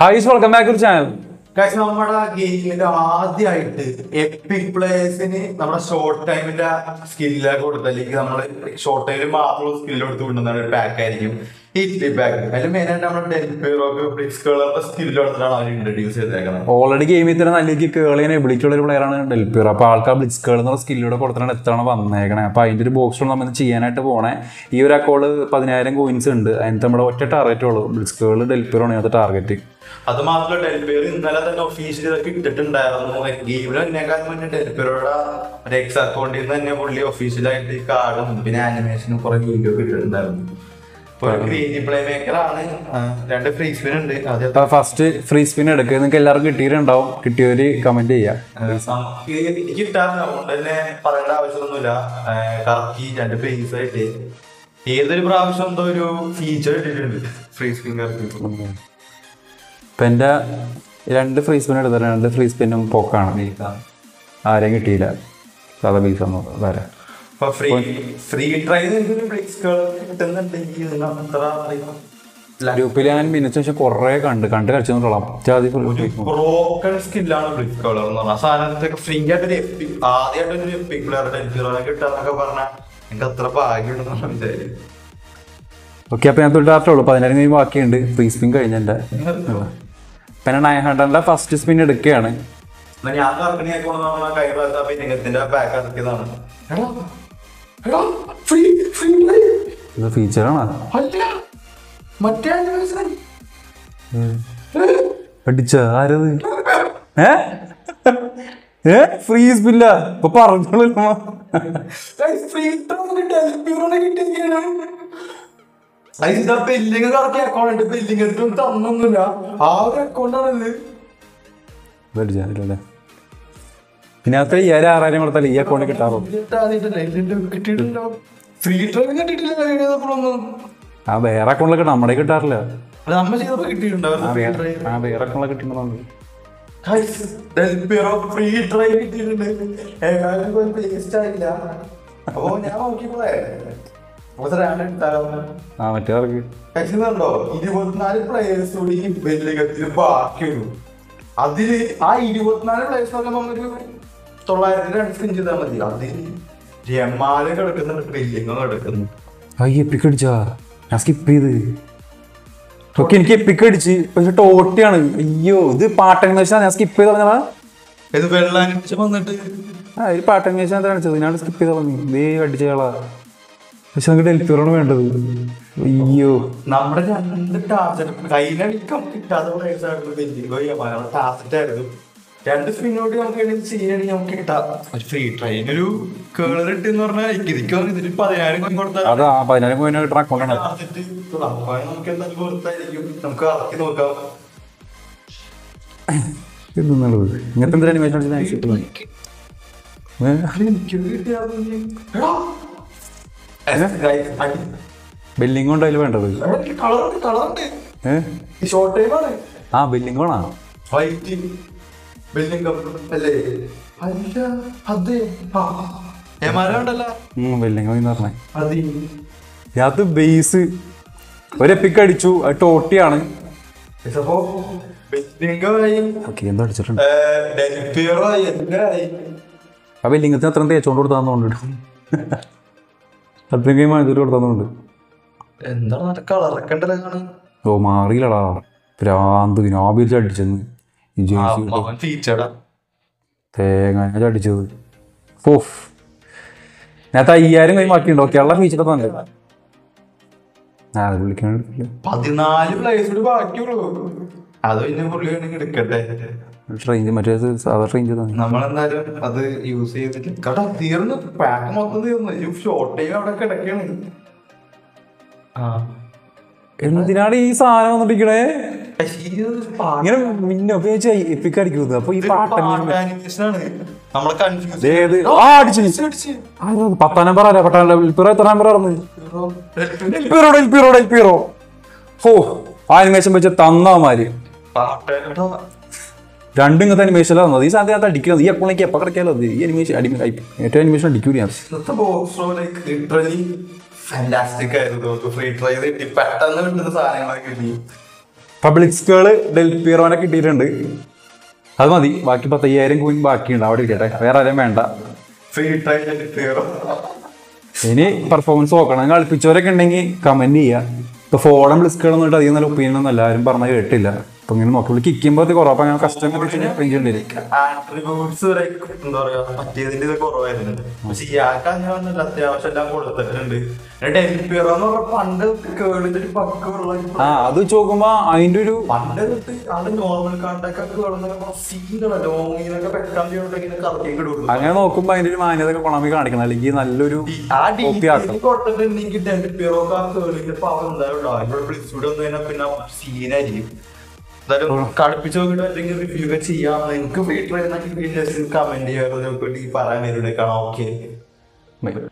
Hi, welcome back to the channel. Guys, നമ്മുടെ ഗെയിമിന്റെ ആദ്യമായിട്ട് എപ്പിക് പ്ലേയേഴ്സിന് നമ്മുടെ ഷോർട്ട് ടൈമിന്റെ സ്കില്ലൊക്കെ കൊടുത്തല്ലെങ്കിൽ നമ്മള് ഷോർട്ട് ടൈമിൽ മാത്രം സ്കില്ല് കൊടുത്ത് കൊണ്ടുവന്ന ഒരു പാക്ക് ആയിരിക്കും ഹിറ്റ്ലി പാക്ക്. അതിൽ മെയിനായിട്ട് നമ്മുടെ ഡെൽപീറോക്ക് ബ്ലിറ്റ്സ്കേളറിന്റെ സ്കില്ല് കൊടുത്തിട്ടാണ് അവർ ഇൻട്രൊഡ്യൂസ് ചെയ്തേക്കുന്നത്. ഓൾറെഡി ഗെയിമിൽ തന്നെ നല്ല രീതിക്ക് കേളിനെ എബിലിറ്റിയുള്ള ഒരു പ്ലെയറാണ് ഡെൽപീറോ. അപ്പോൾ ആൾക്കാർ ബ്ലിറ്റ്സ്കേൾ എന്നുള്ള സ്കില്ലൂടെ കൊടുത്തിട്ടാണ് എത്താണ് വന്നേക്കണേ. അപ്പോൾ അതിൻ്റെ ഒരു ബോക്സ് നമ്മൾ ചെയ്യാനായിട്ട് പോണേ. ഈ ഒരു അക്കൗണ്ട് 10,000 കോയിൻസ് ഉണ്ട്. അതിന് നമ്മുടെ ഒറ്റ ടാർഗറ്റേ ഉള്ളൂ. ബ്ലിറ്റ്സ്കേൾ ഡെൽപീറോ ആണ് അതിനകത്ത് ടാർഗറ്റ്. അത് മാത്രമല്ല, ഡെൽപീറോ ഇന്നലെ തന്നെ ഒഫീഷ്യലി ഇതൊക്കെ ഇട്ടിട്ടുണ്ടായിരുന്നു. ഗെയിമിൽ എന്നേക്കാളും മുന്നേ ഡെൽപീറോയുടെ ഒരു എക്സ് അക്കൗണ്ടിൽ നിന്ന് തന്നെ പുള്ളി ഒഫീഷ്യലായിട്ട് ഈ കാർഡും പിന്നെ ആനിമേഷനും കുറെ വീഡിയോ ഒക്കെ ഇട്ടിട്ടുണ്ടായിരുന്നു. ഗ്രീൻ പ്ലേ മേക്കർ ആണ്. 2 ഫ്രീ സ്പിൻ ഉണ്ട്. ഫസ്റ്റ് ഫ്രീ സ്പിൻ എടുക്കുക. നിങ്ങൾക്ക് എല്ലാവർക്കും കിട്ടിയിട്ടുണ്ടാവും. കിട്ടിയവര് കമന്റ് ചെയ്യാം. എനിക്ക് കിട്ടാറില്ല, അതുകൊണ്ട് തന്നെ പറയേണ്ട ആവശ്യമൊന്നുമില്ല. കറക്കി 2 ഫേസ് ആയിട്ട് ഏതൊരു പ്രാവശ്യം എന്തോ ഒരു ഫീച്ചർ ഇട്ടിട്ടുണ്ട് ഫ്രീ സ്പിൻ കറക്കി. ഇപ്പം എൻ്റെ 2 ഫ്രീ സ്പിൻ എടുത്തത് 2 ഫ്രീ സ്പിന്നും പോക്കാണ്. ആരെയും കിട്ടിയില്ല. സാധാ ബീസ് ഒന്നും വേറെ ഫ്രീ ട്രൈ ഗ്രൂപ്പിൽ ഞാൻ മിനിറ്റ് ശേഷം കുറെ കണ്ട് കളിച്ചോളാം. ബ്രോക്കൺ സ്കില്ലാണ് ബ്ലിറ്റ്സ്കേളർ എന്ന് പറഞ്ഞ സാധനത്തൊക്കെ ഫ്രീ ആയിട്ട് ആദ്യമായിട്ടൊരു എപ്പിക് പ്ലെയർ ഡെൽപീറോനെ കിട്ടാന്നൊക്കെ പറഞ്ഞാൽ എനിക്ക് അത്ര ഭാഗ്യമുണ്ടെന്ന് വിചാരിച്ചു. ഓക്കെ, അപ്പോൾ ഞാൻ തൊട്ടാട്ടുള്ളൂ. 10,000 ബാക്കിയുണ്ട്. ഫ്രീ സ്പിൻ കഴിഞ്ഞെൻ്റെ. പിന്നെ 900 ഫസ്റ്റ് സ്പിൻ എടുക്കുകയാണ്. ഞാൻ കൈത്തിന്റെ ബാക്ക് ഇറക്കിയതാണ്. ഇത് ഫീച്ചറാണ്. പഠിച്ച ആരത്? ഫ്രീ സ്പില്ല ഇപ്പൊ പറഞ്ഞോളൂ. ബില്ലിങ് കറക്റ്റ് അക്കൗണ്ട് ബില്ലിങ് തന്നൊന്നുമില്ല. ആ ഒരു അക്കൗണ്ടാണിത്. പഠിച്ചല്ലേ പിന്നെ അത്ര 5,000-6,000 കൊടുത്താൽ ഈ അക്കൗണ്ടിൽ കിട്ടാറോ? ആ വേറെ അക്കൗണ്ടിൽ കിട്ടാം. നമ്മുടെ കിട്ടാറില്ല. വേറെ അക്കൗണ്ടിൽ കിട്ടുന്നതാണ്. മറ്റേ 24 പ്ലേയേഴ്സ് കൂടി വെല്ലുകത്തിൽ ബാക്കിയുള്ളൂ. അതില് ആ 24 പ്ലേയേഴ്സ് ഒരു 900 റൺസ് ചെയ്താൽ മതി. അതിൽ ജമാല് കിടക്കുന്നുണ്ട്, ബില്ലിങ് കിടക്കുന്നു. എപ്പിക് അടിച്ചാ ഞാൻ സ്കിപ്പ് ചെയ്ത്. ഓക്കെ, എനിക്ക് എപ്പിക് അടിച്ച്. പക്ഷെ ടോട്ടിയാണ്. അയ്യോ, ഇത് പാട്ടന്വേഷണ ഞാൻ സ്കിപ്പ് ചെയ്ത് പറഞ്ഞാ. ഇത് വെള്ളാനിമിഷം വന്നിട്ട് ഇത് പാട്ടന്വേഷണം കാണിച്ചത്. ഞാൻ സ്കിപ്പ് ചെയ്ത് പറഞ്ഞു. ഇതേ അടിച്ചയാളാ. പക്ഷെ നമുക്ക് ഡെൽപീറോണ് വേണ്ടത്. അയ്യോ, നമ്മുടെ 2 ടാർജറ്റ് കയ്യിലടിക്കാൻ കിട്ടാതെ ടാർജറ്റ് ആയിരുന്നു. 2 സ്പിന്നോട് നമുക്ക് ചെയ്യണമെങ്കിൽ നമുക്ക് കിട്ടാം. ഒരു ഫ്രീ ട്രെയിൻ ഒരു കേളർ ഇട്ടെന്ന് പറഞ്ഞാൽ ഇതിക്ക് ഇതിൽ 10,000 കൊടുത്താൽ 10,000 കോയിൻ കിട്ടുന്ന അക്കൗണ്ടാണ്. നമുക്ക് എന്തായാലും പുറത്തായിരിക്കും. നമുക്ക് ഇറക്കി നോക്കാം. ഇതെന്നുള്ളത് ഇങ്ങനത്തെ എന്തൊരു അനിമേഷൻ ബില്ലിംഗ് കൊണ്ട് അതിൽ വേണ്ടത്. ബില്ലിംഗ് വേണോ? ബില്ലിംഗ് പറഞ്ഞേ. അത് ബേസ് ഒരു എപ്പിക് അടിച്ചു. അത് ടോട്ടിയാണ്. എന്താ അടിച്ചിട്ടുണ്ട്? ആ ബില്ലിംഗത്തിന് അത്ര തേച്ചോണ്ട് കൊടുത്താന്നുണ്ട്. അത്രയും കൊടുത്താന്നുണ്ട്. ഓ മാറിയില്ലടാ പ്രാന്ത്. നോബിൽ അടിച്ചെന്ന് തേങ്ങ അടിച്ചത്. ഓഫ്, ഞാൻ 5,000 കൈ ബാക്കിയുണ്ടോ? കേരള ഫീച്ചർ തന്നെ. 14 പ്ലേയേഴ്സ് ബാക്കിയുള്ളൂ. അത് പിന്നെ പുള്ളി എടുക്കട്ടെ. മറ്റേ സാധാ റേഞ്ച് നമ്മളെന്തായാലും അത് യൂസ് ചെയ്തിട്ട് കേട്ടോ. തീർന്നു, പാക്ക് മൊത്തം തീർന്നു. ഷോർട്ട് ടൈം അവിടെ കിടക്കണ്. എന്തിനാണ് ഈ സാധനം വന്നിട്ടിരിക്കണേ? ഇങ്ങനെ മിന്നെ എപ്പിക് അടിക്കുന്നത്. അപ്പൊ ഈ പാട്ട് 10 നമ്പർ അല്ല. എത്ര നമ്പർ ഡെൽപീറോ. ഓ, ആനിമേഷൻ വെച്ച് തന്നമാര് 2 ഇങ്ങനത്തെ അനിമേഷനിലാണ് വന്നത്. ഈ സാധനത്ത് അടിക്കുന്നത്. ഈ അക്കൗണ്ടിലേക്ക് എപ്പോൾ കിടക്കാലോ ഈ അനിമേഷൻ ഏറ്റവും അനിമേഷൻ അടിക്കൂല. ഫാന്റാസ്റ്റിക് ആയിരുന്നു. ഫ്രീ ട്രൈ പെട്ടെന്ന് കിട്ടുന്ന സാധനങ്ങളൊക്കെ കിട്ടി. പബ്ലിക് സ്കേള് ഡെൽപിയറോനെ കിട്ടിയിട്ടുണ്ട്. അത് മതി. ബാക്കി 10,000 കോയിൻ ബാക്കിയുണ്ട്. അവിടെ ഇരിക്കട്ടെ, വേറെ ആരും വേണ്ട. ഫ്രീ ട്രയൽ ഇനി പെർഫോമൻസ് നോക്കണം. കളിപ്പിച്ചവരൊക്കെ ഉണ്ടെങ്കിൽ കമന്റ് ചെയ്യുക. ഇപ്പൊ ഫോളം ബ്ലിസ്കളൊന്നും അധികം നല്ല ഒപ്പീനിയൻ ഒന്നും എല്ലാവരും പറഞ്ഞ കേട്ടില്ല. അപ്പൊ ഇങ്ങനെ നോക്കി കിക്കുമ്പോ കുറവ്. അപ്പൊ അങ്ങനെ കഷ്ടം ആട്രിബ്യൂട്ട്സ് എന്താ പറയാ മറ്റേതിന്റെ ഇത് കുറവായിരുന്നു. പക്ഷെ ഇയാൾക്ക് അങ്ങനെ അത്യാവശ്യം എല്ലാം കൊടുത്തിട്ടുണ്ട്. പണ്ട് കേളിന്റെ ഒരു പക്കുള്ള അത് ചോക്കുമ്പോ അതിന്റെ ഒരു പണ്ട് അത് നോർമൽ കാണ്ടൊക്കെ ലോങ്ങിനൊക്കെ പെട്ടെന്ന് അങ്ങനെ നോക്കുമ്പോ അതിന്റെ ഒരു മാന്യത കൊണമി കാണിക്കണം. അല്ലെങ്കിൽ നല്ലൊരു കൊടുത്തിട്ടുണ്ടെങ്കിൽ പവർ ഉണ്ടാവും. പിന്നെ സീനായിരിക്കും. എന്തായാലും കളിപ്പിച്ച് നോക്കിയിട്ട് അല്ലെങ്കിൽ റിവ്യൂ ഒക്കെ ചെയ്യാം. എനിക്ക് വീട്ടിൽ കമന്റ് ചെയ്യാൻ പറയാൻ ഓക്കെ.